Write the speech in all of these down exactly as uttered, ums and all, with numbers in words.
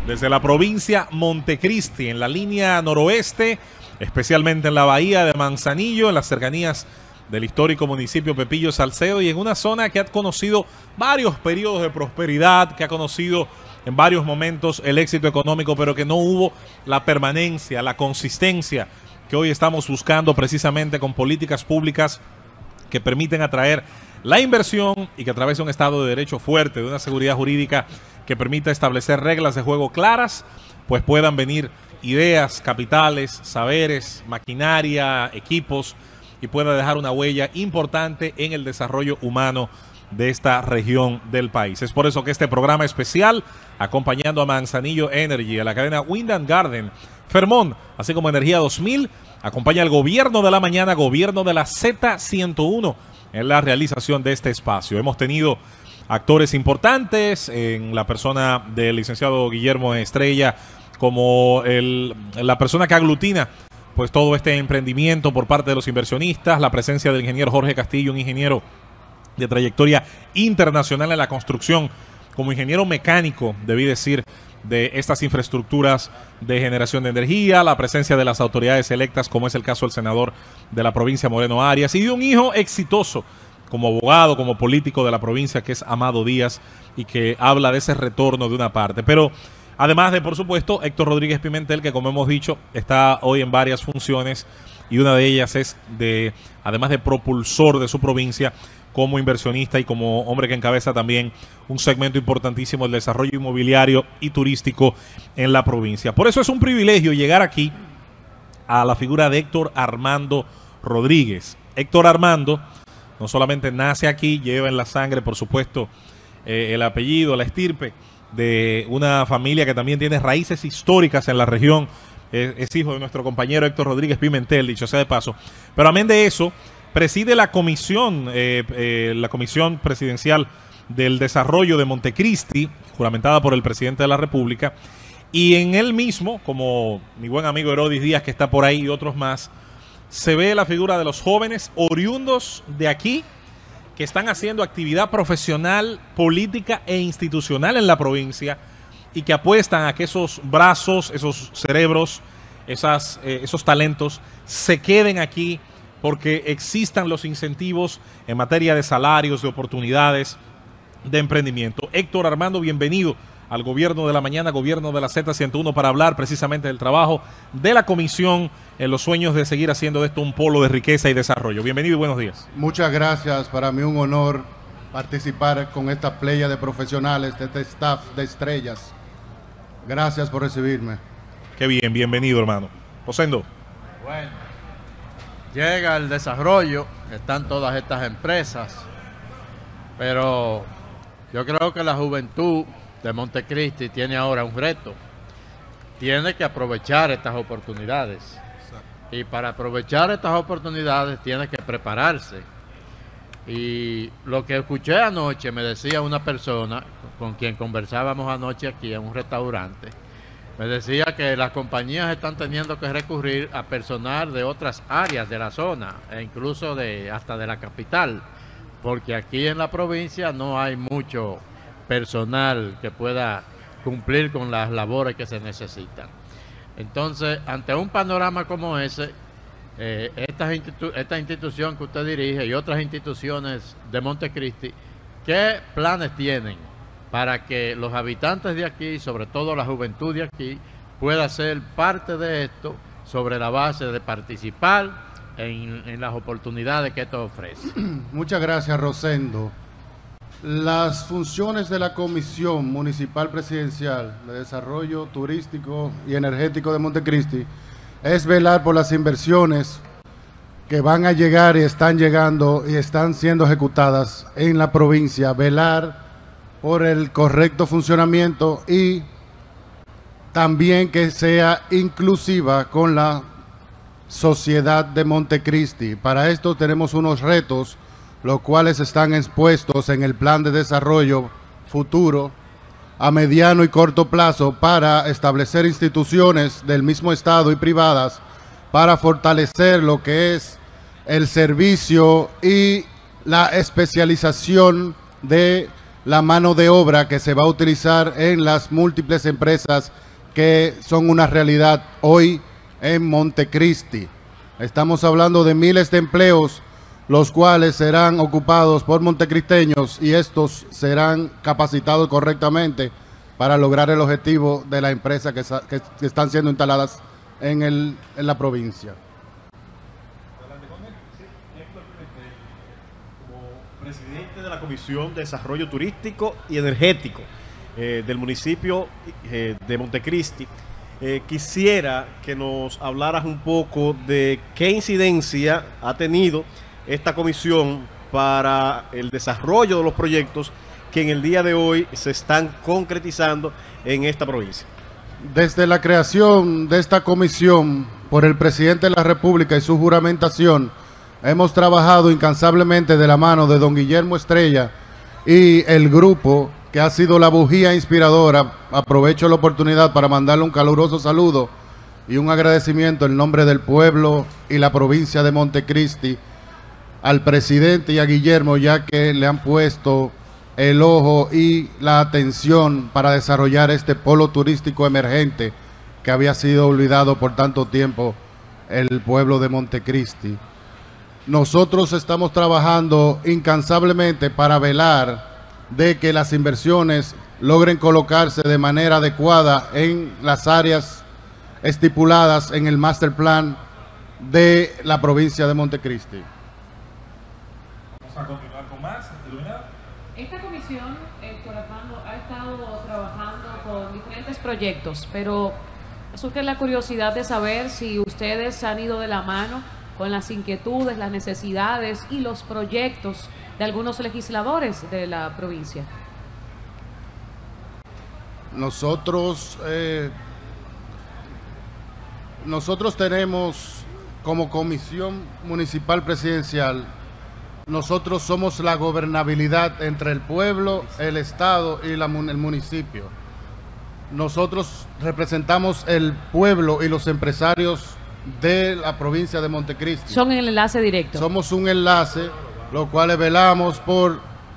desde la provincia Montecristi, en la línea noroeste, especialmente en la bahía de Manzanillo, en las cercanías del histórico municipio Pepillo Salcedo, y en una zona que ha conocido varios periodos de prosperidad, que ha conocido en varios momentos el éxito económico, pero que no hubo la permanencia, la consistencia que hoy estamos buscando precisamente con políticas públicas que permiten atraer la inversión y que a través de un Estado de Derecho fuerte, de una seguridad jurídica que permita establecer reglas de juego claras, pues puedan venir ideas, capitales, saberes, maquinaria, equipos, y pueda dejar una huella importante en el desarrollo humano de esta región del país. Es por eso que este programa especial, acompañando a Manzanillo Energy, a la cadena Wind and Garden, Fermón, así como Energía dos mil, acompaña al Gobierno de la Mañana, Gobierno de la Z ciento uno, en la realización de este espacio. Hemos tenido actores importantes en la persona del licenciado Guillermo Estrella, como el, la persona que aglutina pues todo este emprendimiento por parte de los inversionistas, la presencia del ingeniero Jorge Castillo, un ingeniero de trayectoria internacional en la construcción, como ingeniero mecánico, debí decir, de estas infraestructuras de generación de energía, la presencia de las autoridades electas, como es el caso del senador de la provincia Moreno Arias, y de un hijo exitoso como abogado, como político de la provincia, que es Amado Díaz, y que habla de ese retorno de una parte. Pero además de, por supuesto, Héctor Rodríguez Pimentel, que como hemos dicho, está hoy en varias funciones, y una de ellas es de, además de propulsor de su provincia, como inversionista y como hombre que encabeza también un segmento importantísimo del desarrollo inmobiliario y turístico en la provincia. Por eso es un privilegio llegar aquí a la figura de Héctor Armando Rodríguez. Héctor Armando no solamente nace aquí, lleva en la sangre, por supuesto, eh, el apellido, la estirpe de una familia que también tiene raíces históricas en la región. Es, es hijo de nuestro compañero Héctor Rodríguez Pimentel, dicho sea de paso. Pero amén de eso, preside la comisión, eh, eh, la comisión presidencial del desarrollo de Montecristi, juramentada por el presidente de la República, y en él mismo, como mi buen amigo Herodis Díaz, que está por ahí, y otros más, se ve la figura de los jóvenes oriundos de aquí, que están haciendo actividad profesional, política e institucional en la provincia, y que apuestan a que esos brazos, esos cerebros, esas, eh, esos talentos se queden aquí, porque existan los incentivos en materia de salarios, de oportunidades, de emprendimiento. Héctor Armando, bienvenido al Gobierno de la Mañana, Gobierno de la Z ciento uno, para hablar precisamente del trabajo de la comisión en los sueños de seguir haciendo de esto un polo de riqueza y desarrollo. Bienvenido y buenos días. Muchas gracias. Para mí un honor participar con esta playa de profesionales, de este staff de estrellas. Gracias por recibirme. Qué bien, bienvenido, hermano. Rosendo. Bueno, llega el desarrollo, están todas estas empresas, pero yo creo que la juventud de Montecristi tiene ahora un reto. Tiene que aprovechar estas oportunidades. Y para aprovechar estas oportunidades tiene que prepararse. Y lo que escuché anoche, me decía una persona con quien conversábamos anoche aquí en un restaurante, me decía que las compañías están teniendo que recurrir a personal de otras áreas de la zona, e incluso de hasta de la capital, porque aquí en la provincia no hay mucho personal que pueda cumplir con las labores que se necesitan. Entonces, ante un panorama como ese, eh, esta, institu esta institución que usted dirige y otras instituciones de Montecristi, ¿qué planes tienen para que los habitantes de aquí, sobre todo la juventud de aquí, pueda ser parte de esto sobre la base de participar en, en las oportunidades que esto ofrece? Muchas gracias, Rosendo. Las funciones de la Comisión Municipal Presidencial de Desarrollo Turístico y Energético de Montecristi es velar por las inversiones que van a llegar y están llegando y están siendo ejecutadas en la provincia, velar por el correcto funcionamiento y también que sea inclusiva con la sociedad de Montecristi. Para esto tenemos unos retos, los cuales están expuestos en el plan de desarrollo futuro a mediano y corto plazo para establecer instituciones del mismo Estado y privadas para fortalecer lo que es el servicio y la especialización de la mano de obra que se va a utilizar en las múltiples empresas que son una realidad hoy en Montecristi. Estamos hablando de miles de empleos, los cuales serán ocupados por montecristeños y estos serán capacitados correctamente para lograr el objetivo de la empresa que, que, que están siendo instaladas en, el, en la provincia. Como presidente de la Comisión de Desarrollo Turístico y Energético eh, del municipio eh, de Montecristi, eh, quisiera que nos hablaras un poco de qué incidencia ha tenido esta comisión para el desarrollo de los proyectos que en el día de hoy se están concretizando en esta provincia. Desde la creación de esta comisión por el presidente de la República y su juramentación, hemos trabajado incansablemente de la mano de don Guillermo Estrella y el grupo que ha sido la bujía inspiradora. Aprovecho la oportunidad para mandarle un caluroso saludo y un agradecimiento en nombre del pueblo y la provincia de Montecristi al presidente y a Guillermo, ya que le han puesto el ojo y la atención para desarrollar este polo turístico emergente que había sido olvidado por tanto tiempo el pueblo de Montecristi. Nosotros estamos trabajando incansablemente para velar de que las inversiones logren colocarse de manera adecuada en las áreas estipuladas en el master plan de la provincia de Montecristi. Vamos a continuar con más. Iluminada. Esta comisión, Héctor Armando, ha estado trabajando con diferentes proyectos, pero surge la curiosidad de saber si ustedes han ido de la mano con las inquietudes, las necesidades y los proyectos de algunos legisladores de la provincia. Nosotros, eh, nosotros tenemos como Comisión Municipal Presidencial, nosotros somos la gobernabilidad entre el pueblo, el Estado y la, el municipio. Nosotros representamos el pueblo y los empresarios de la provincia de Montecristi. Son el enlace directo. Somos un enlace, los cuales velamos por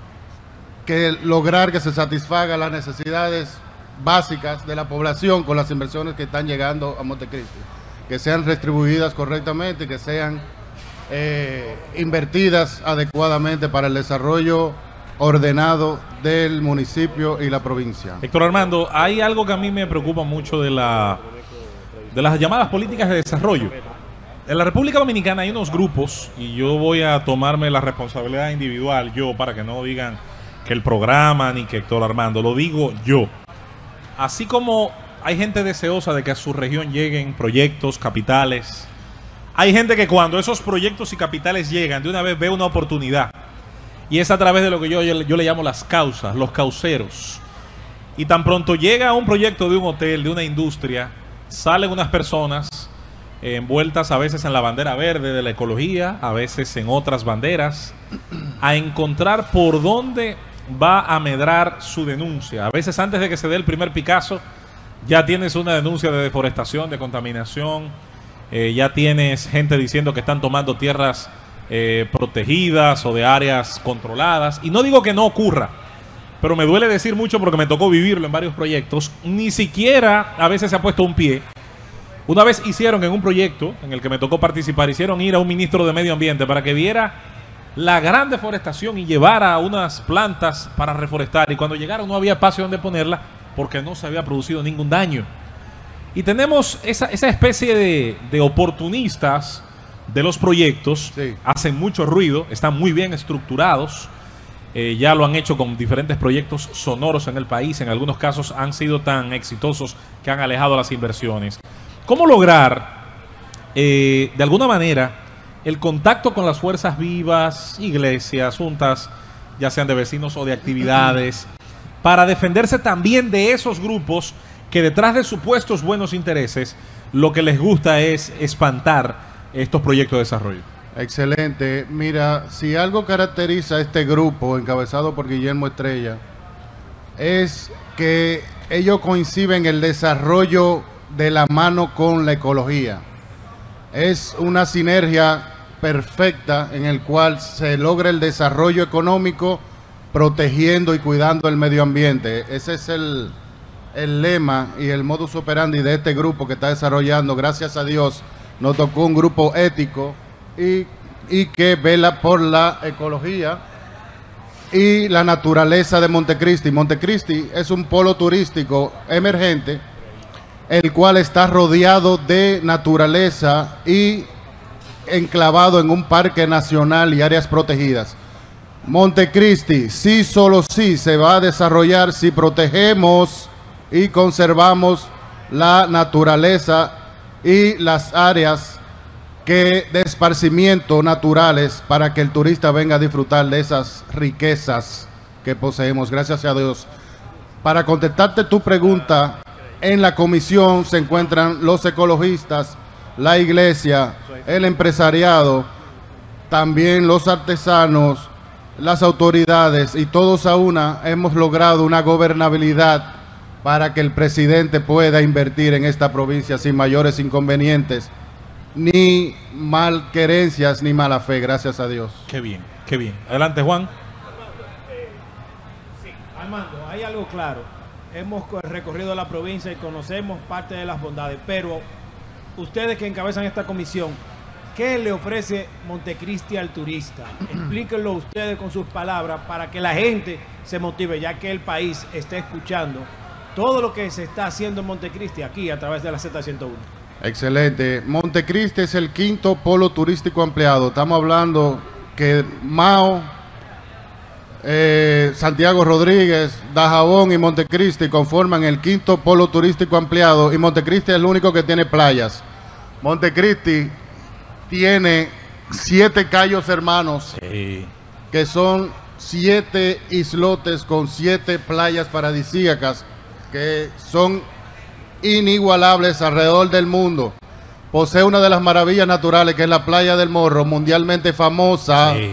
que lograr que se satisfagan las necesidades básicas de la población con las inversiones que están llegando a Montecristi, que sean retribuidas correctamente, que sean eh, invertidas adecuadamente para el desarrollo ordenado del municipio y la provincia. Héctor Armando, hay algo que a mí me preocupa mucho de la de las llamadas políticas de desarrollo. En la República Dominicana hay unos grupos, y yo voy a tomarme la responsabilidad individual yo, para que no digan que el programa ni que Héctor Armando, lo digo yo. Así como hay gente deseosa de que a su región lleguen proyectos, capitales, hay gente que cuando esos proyectos y capitales llegan, de una vez ve una oportunidad. Y es a través de lo que yo, yo, yo le llamo las causas, los causeros. Y tan pronto llega un proyecto de un hotel, de una industria, salen unas personas eh, envueltas a veces en la bandera verde de la ecología, a veces en otras banderas, a encontrar por dónde va a medrar su denuncia. A veces antes de que se dé el primer Picasso, ya tienes una denuncia de deforestación, de contaminación, eh, ya tienes gente diciendo que están tomando tierras eh, protegidas o de áreas controladas. Y no digo que no ocurra, pero me duele decir mucho porque me tocó vivirlo en varios proyectos. Ni siquiera a veces se ha puesto un pie. Una vez hicieron en un proyecto en el que me tocó participar, hicieron ir a un ministro de Medio Ambiente para que viera la gran deforestación y llevara unas plantas para reforestar. Y cuando llegaron no había espacio donde ponerla porque no se había producido ningún daño. Y tenemos esa, esa especie de, de oportunistas de los proyectos. Sí. Hacen mucho ruido, están muy bien estructurados. Eh, ya lo han hecho con diferentes proyectos sonoros en el país. En algunos casos han sido tan exitosos que han alejado las inversiones. ¿Cómo lograr, eh, de alguna manera, el contacto con las fuerzas vivas, iglesias, juntas, ya sean de vecinos o de actividades, para defenderse también de esos grupos que detrás de supuestos buenos intereses, lo que les gusta es espantar estos proyectos de desarrollo? Excelente. Mira, si algo caracteriza a este grupo encabezado por Guillermo Estrella, es que ellos coinciden en el desarrollo de la mano con la ecología. Es una sinergia perfecta en el cual se logra el desarrollo económico protegiendo y cuidando el medio ambiente. Ese es el, el lema y el modus operandi de este grupo que está desarrollando. Gracias a Dios nos tocó un grupo ético y, y que vela por la ecología y la naturaleza de Montecristi. Montecristi es un polo turístico emergente, el cual está rodeado de naturaleza y enclavado en un parque nacional y áreas protegidas. Montecristi, sí, solo sí, se va a desarrollar si protegemos y conservamos la naturaleza y las áreas que de esparcimiento naturales para que el turista venga a disfrutar de esas riquezas que poseemos, gracias a Dios. Para contestarte tu pregunta, en la comisión se encuentran los ecologistas, la iglesia, el empresariado, también los artesanos, las autoridades, y todos a una hemos logrado una gobernabilidad para que el presidente pueda invertir en esta provincia sin mayores inconvenientes, ni malquerencias, ni mala fe, gracias a Dios. Qué bien, qué bien. Adelante, Juan. Sí, Armando, hay algo claro. Hemos recorrido la provincia y conocemos parte de las bondades, pero ustedes que encabezan esta comisión, ¿qué le ofrece Montecristi al turista? Explíquenlo ustedes con sus palabras para que la gente se motive, ya que el país está escuchando todo lo que se está haciendo en Montecristi aquí a través de la Z ciento uno. Excelente. Montecristi es el quinto polo turístico ampliado. Estamos hablando que Mao, eh, Santiago Rodríguez, Dajabón y Montecristi conforman el quinto polo turístico ampliado, y Montecristi es el único que tiene playas. Montecristi tiene siete cayos hermanos, sí, que son siete islotes con siete playas paradisíacas que son inigualables alrededor del mundo. Posee una de las maravillas naturales, que es la playa del Morro, mundialmente famosa, sí,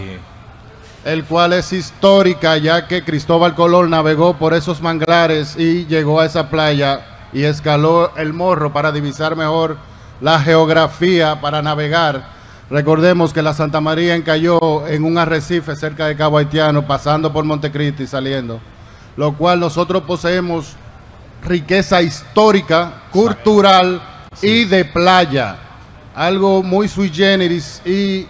el cual es histórica, ya que Cristóbal Colón navegó por esos manglares y llegó a esa playa y escaló el Morro para divisar mejor la geografía para navegar. Recordemos que la Santa María encalló en un arrecife cerca de Cabo Haitiano, pasando por Montecristi y saliendo, lo cual nosotros poseemos riqueza histórica, cultural, sí, y de playa, algo muy sui generis y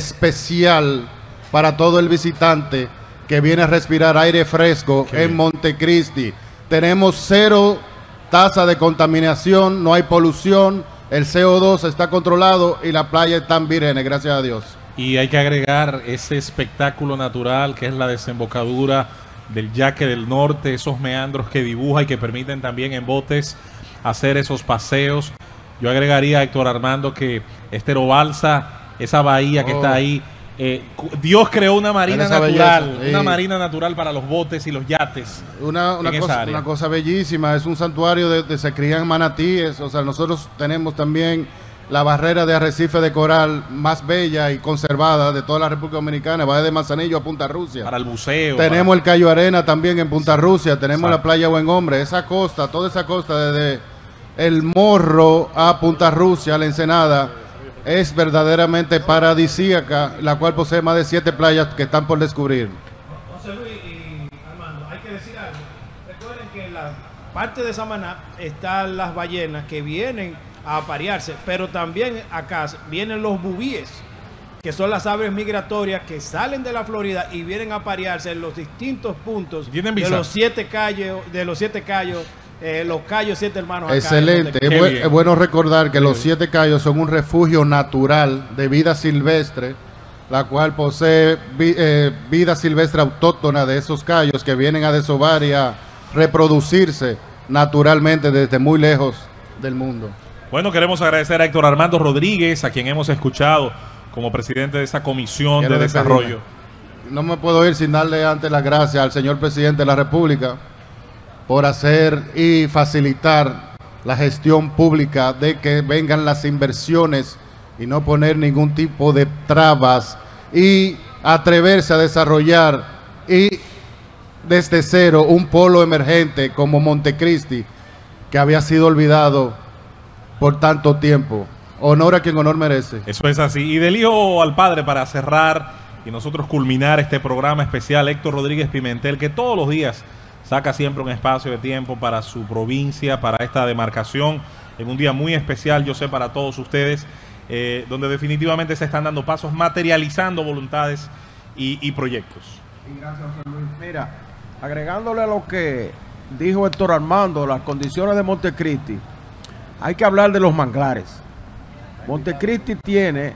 especial para todo el visitante que viene a respirar aire fresco. Qué en bien. Montecristi tenemos cero tasa de contaminación, no hay polución, el C O dos está controlado y la playa están vírgenes, gracias a Dios. Y hay que agregar ese espectáculo natural que es la desembocadura del Yaque del Norte, esos meandros que dibuja y que permiten también en botes hacer esos paseos. Yo agregaría, Héctor Armando, que Estero Balsa, esa bahía oh. que está ahí, eh, Dios creó una marina natural, belleza, sí, una marina natural para los botes y los yates. Una, una, cosa, una cosa bellísima, es un santuario de, de se crían manatíes. O sea, nosotros tenemos también la barrera de arrecife de coral más bella y conservada de toda la República Dominicana, va desde Manzanillo a Punta Rusia. Para el buceo. Tenemos para... el Cayo Arena también en Punta sí. Rusia, tenemos Exacto. la playa Buen Hombre, esa costa, toda esa costa desde el Morro a Punta Rusia, la Ensenada, es verdaderamente paradisíaca, la cual posee más de siete playas que están por descubrir. José Luis y Armando, hay que decir algo. Recuerden que en la parte de Samaná están las ballenas que vienen a aparearse, pero también acá vienen los bubíes, que son las aves migratorias que salen de la Florida y vienen a aparearse en los distintos puntos de los siete cayos, de los siete cayos, eh, los cayos siete hermanos. Excelente, acá es, bu es bueno recordar que Qué los bien. siete cayos son un refugio natural de vida silvestre, la cual posee vi eh, vida silvestre autóctona de esos cayos que vienen a desovar y a reproducirse naturalmente desde muy lejos del mundo. Bueno, queremos agradecer a Héctor Armando Rodríguez, a quien hemos escuchado como presidente de esa comisión Quiero de desarrollo. No me puedo ir sin darle antes las gracias al señor presidente de la República por hacer y facilitar la gestión pública de que vengan las inversiones y no poner ningún tipo de trabas y atreverse a desarrollar y desde cero un polo emergente como Montecristi, que había sido olvidado por tanto tiempo. Honor a quien honor merece. Eso es así. Y del hijo al padre, para cerrar y nosotros culminar este programa especial. Héctor Rodríguez Pimentel, que todos los días saca siempre un espacio de tiempo para su provincia, para esta demarcación, en un día muy especial, yo sé, para todos ustedes, eh, donde definitivamente se están dando pasos, materializando voluntades y, y proyectos. Y gracias, José Luis. Mira, agregándole a lo que dijo Héctor Armando, las condiciones de Montecristi, hay que hablar de los manglares. Montecristi tiene,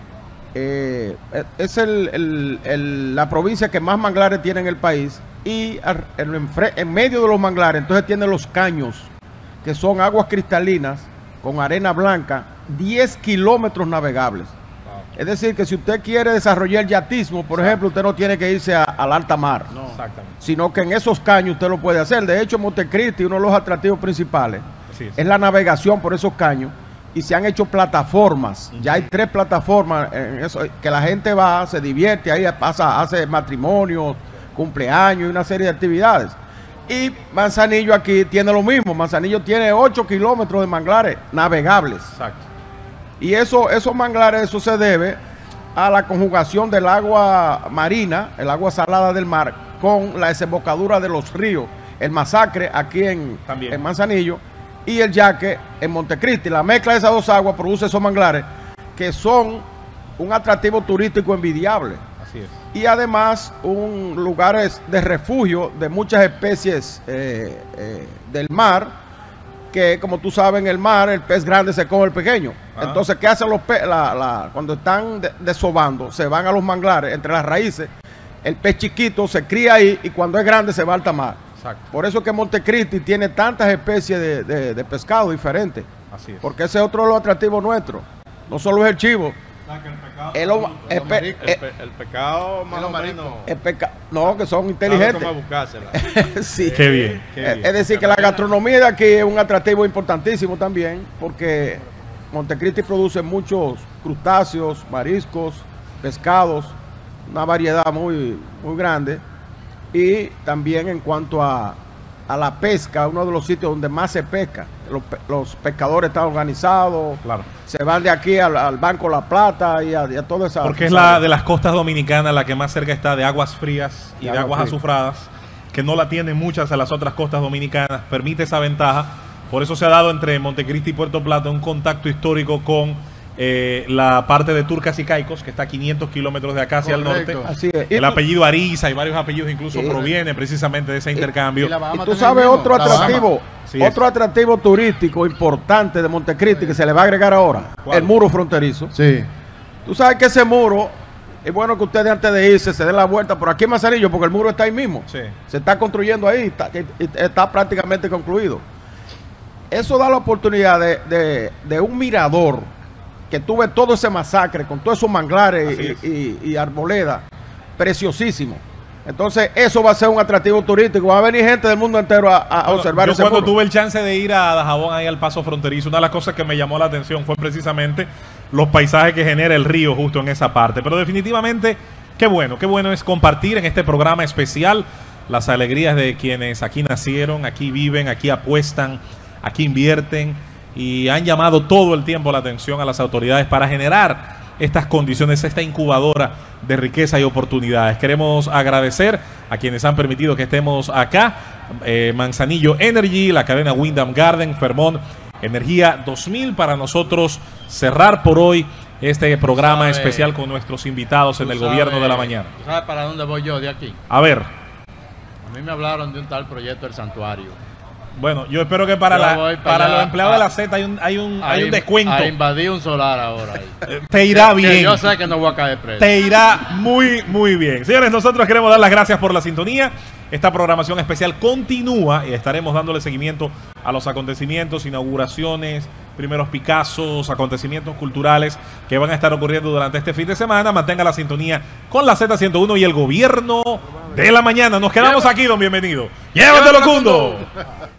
eh, es el, el, el, la provincia que más manglares tiene en el país, y en, en medio de los manglares entonces tiene los caños, que son aguas cristalinas con arena blanca, diez kilómetros navegables. Wow. Es decir, que si usted quiere desarrollar yatismo, por ejemplo, usted no tiene que irse a, al alta mar, no, sino que en esos caños usted lo puede hacer. De hecho, Montecristi, uno de los atractivos principales, es. es la navegación por esos caños, y se han hecho plataformas. Uh-huh. Ya hay tres plataformas en eso, que la gente va, se divierte, ahí pasa, hace matrimonios, cumpleaños y una serie de actividades. Y Manzanillo aquí tiene lo mismo. Manzanillo tiene ocho kilómetros de manglares navegables. Exacto. Y eso, esos manglares, eso se debe a la conjugación del agua marina, el agua salada del mar, con la desembocadura de los ríos. El Masacre aquí en, en Manzanillo y el Yaque en Montecristi. La mezcla de esas dos aguas produce esos manglares que son un atractivo turístico envidiable. Así es. Y además un lugares de refugio de muchas especies eh, eh, del mar, que como tú sabes, en el mar el pez grande se come el pequeño. Ah. Entonces, ¿qué hacen los peces? La, la, cuando están de, desobando, se van a los manglares, entre las raíces, el pez chiquito se cría ahí y cuando es grande se va al alta mar. Exacto. Por eso es que Montecristi tiene tantas especies de, de, de pescado diferentes. Así es. Porque ese es otro de los atractivos nuestros. No solo es el chivo. El, el, el, pe, el, el, el pecado más o menos. El peca, no, que son inteligentes. Sí. Qué bien, qué bien. Es decir, que la gastronomía de aquí es un atractivo importantísimo también, porque Montecristi produce muchos crustáceos, mariscos, pescados, una variedad muy, muy grande. Y también en cuanto a, a la pesca, uno de los sitios donde más se pesca. Los, los pescadores están organizados, claro. Se van de aquí al, al Banco La Plata y a, y a toda esa... Porque es la de las costas dominicanas la que más cerca está de aguas frías y de, de aguas fría. azufradas, que no la tienen muchas de las otras costas dominicanas, permite esa ventaja. Por eso se ha dado entre Montecristi y Puerto Plata un contacto histórico con eh, la parte de Turcas y Caicos, que está a quinientos kilómetros de acá hacia Correcto. el norte. Así es. El apellido Ariza y varios apellidos incluso sí, provienen precisamente de ese y, intercambio. Y, y tú sabes otro atractivo, sí, otro atractivo turístico importante de Montecristi sí. que se le va a agregar ahora, ¿Cuál? el muro fronterizo. Sí. Tú sabes que ese muro, es bueno que ustedes antes de irse se den la vuelta por aquí en Manzanillo, porque el muro está ahí mismo. Sí. Se está construyendo ahí, está, está prácticamente concluido. Eso da la oportunidad de, de, de un mirador que tuve todo ese masacre con todos esos manglares y, y, y arboledas, preciosísimo. Entonces eso va a ser un atractivo turístico, va a venir gente del mundo entero a, a bueno, observar yo ese cuando muro. Tuve el chance de ir a Dajabón, ahí al paso fronterizo, una de las cosas que me llamó la atención fue precisamente los paisajes que genera el río justo en esa parte. Pero definitivamente, qué bueno, qué bueno es compartir en este programa especial las alegrías de quienes aquí nacieron, aquí viven, aquí apuestan, aquí invierten y han llamado todo el tiempo la atención a las autoridades para generar estas condiciones, esta incubadora de riqueza y oportunidades. Queremos agradecer a quienes han permitido que estemos acá, eh, Manzanillo Energy, la cadena Wyndham Garden, Fermón Energía dos mil, para nosotros cerrar por hoy este programa sabes, especial con nuestros invitados en el sabes, gobierno de la mañana. ¿Tú sabes para dónde voy yo de aquí? A ver. A mí me hablaron de un tal proyecto del santuario. Bueno, yo espero que para, la, para, para los empleados a, de la Z hay un, hay un, a, hay un descuento. A invadir un solar ahora. Ahí. Te irá que, bien. Que yo sé que no voy a caer preso. Te irá muy, muy bien. Señores, nosotros queremos dar las gracias por la sintonía. Esta programación especial continúa y estaremos dándole seguimiento a los acontecimientos, inauguraciones, primeros Picassos, acontecimientos culturales que van a estar ocurriendo durante este fin de semana. Mantenga la sintonía con la Z ciento uno y el gobierno de la mañana. Nos quedamos aquí, don Bienvenido. ¡Llévatelo, Cundo!